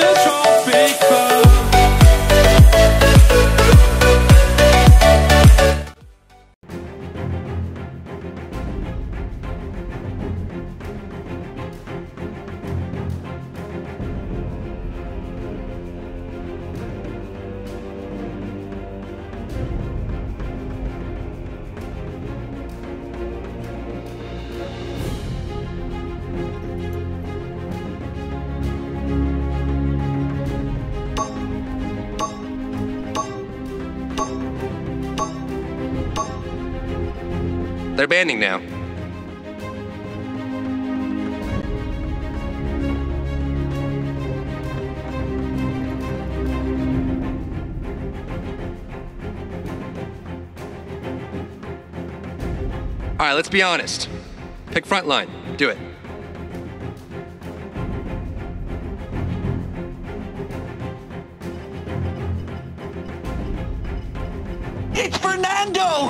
They're banding now. All right, let's be honest. Pick front line. Do it. It's Fernando!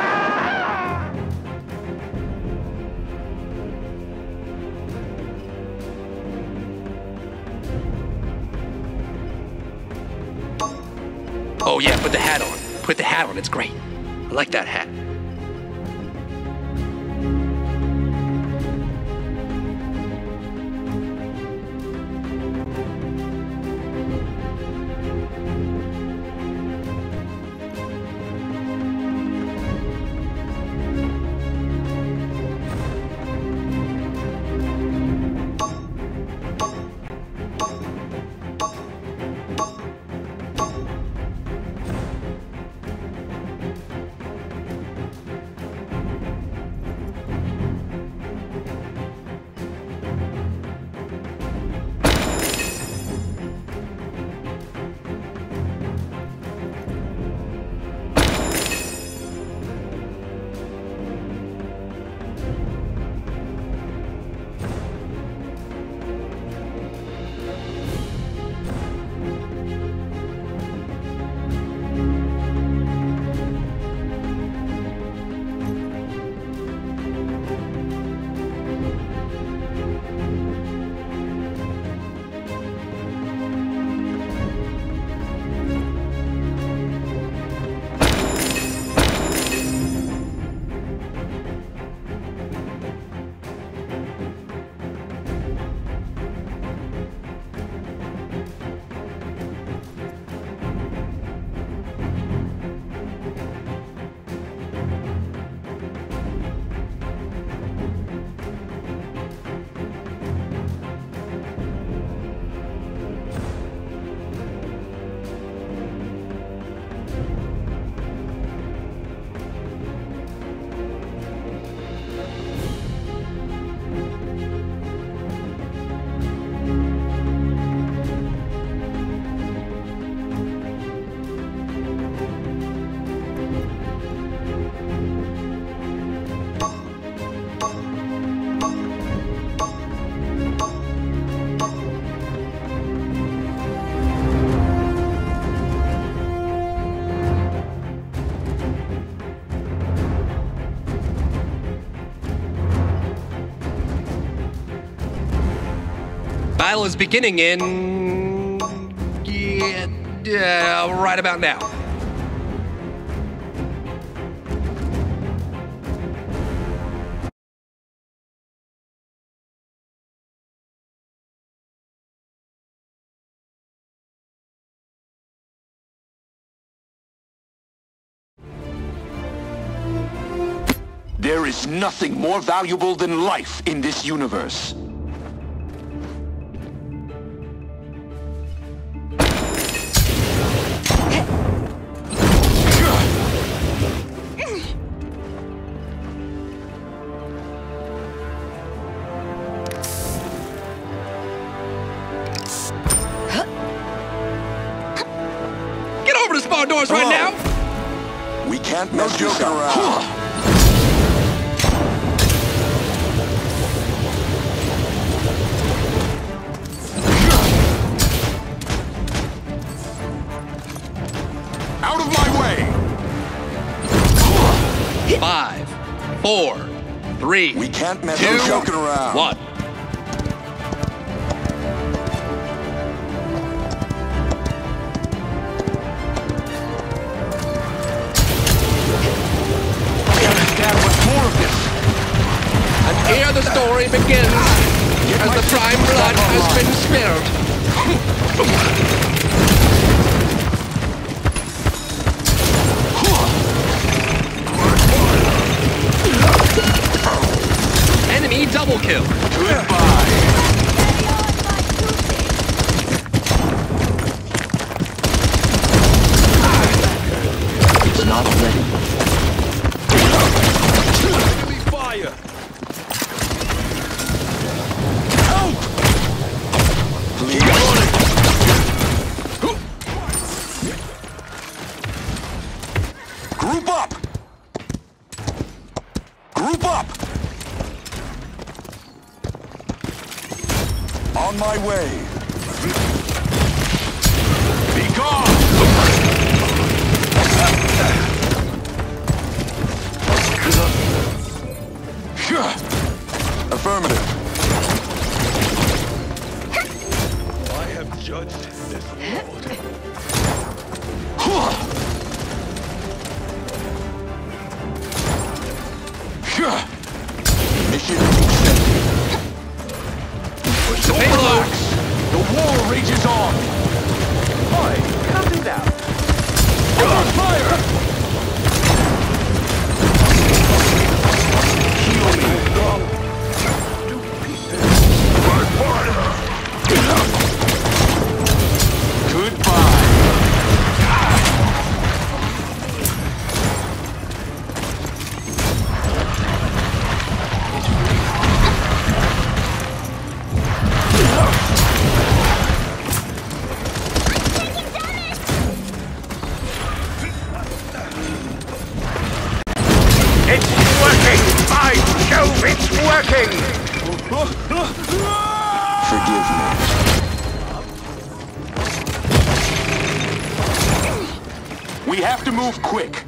Oh yeah, put the hat on. Put the hat on, it's great. I like that hat. Battle is beginning in... right about now. There is nothing more valuable than life in this universe. Get over the spawn doors right now! We can't mess this up. Out of my way! 5, 4, 3, We can't mess 2, joking around. 1. ceremony begins as the prime blood has been spilled. Enemy double kill. Goodbye. It's not ready. Enemy fire! Help! Please. Group up! Group up! On my way. Be gone! Affirmative. I have judged this world. Mission accepted. Push the payload. The war rages on. Oi, copy that. Open fire! Goodbye. It's working! By Jove, it's working! Forgive me. We have to move quick.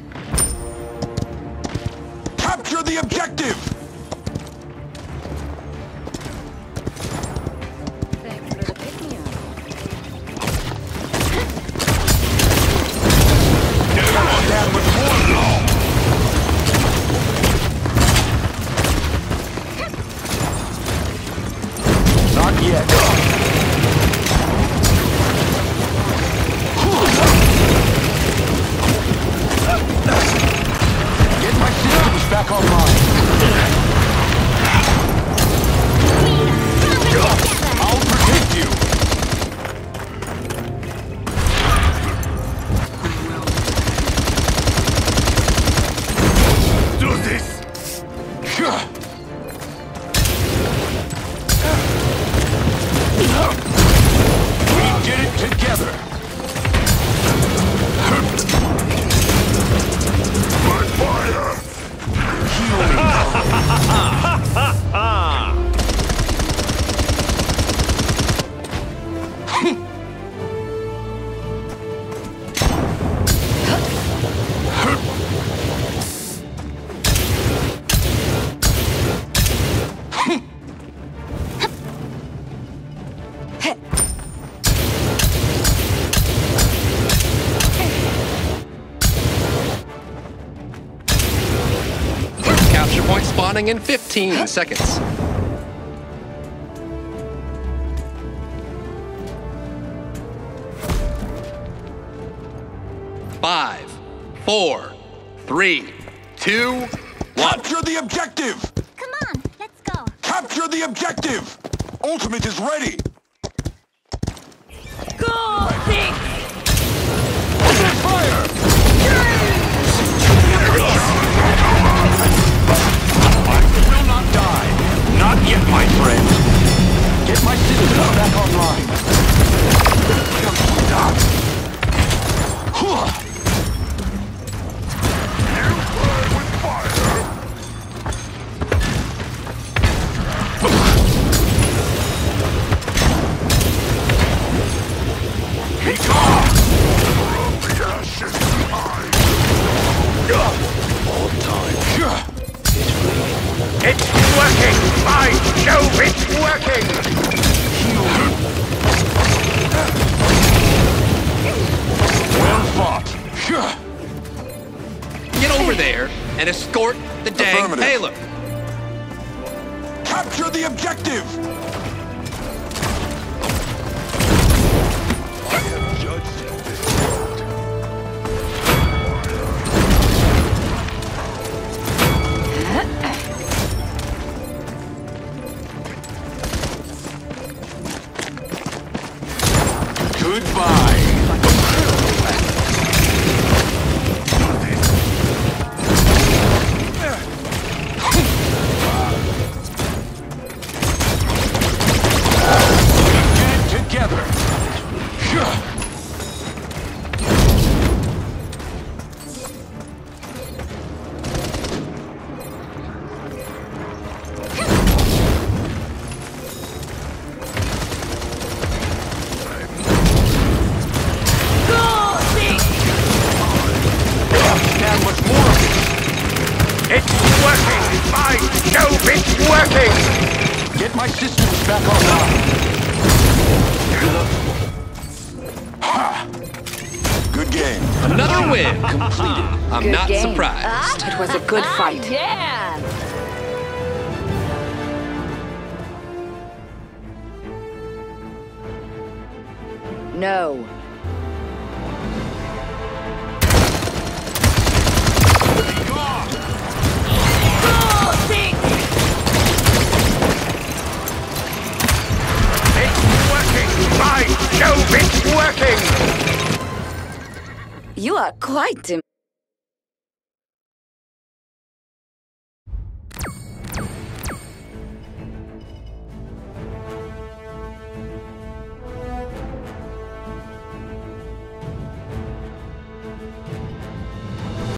Capture the objective! Thanks for the pick-me-up. That was one long. Not yet. Get my systems back online. I'll protect you. Do this! We did it together. My fire! Capture point spawning in 15 seconds. Five, 4, 3, 2, 1. Capture the objective! Come on, let's go. Capture the objective! Ultimate is ready! Go, Six! Open fire! I will not die. Not yet, my friend. Get my citizens back online. Stop. Be gone! All time. It's working! By Jove, it's working! Well fought. Get over there and escort the dang Affirmative. payload. Capture Secure the objective! I have judged this world. Goodbye. Together. Stand much more. It's working! By Jove, it's working! Get my systems back online. Good game. Another win completed. I'm Good not game. surprised. It was a good fight. Yeah. No. It's working! By Jove, it's working! You are quite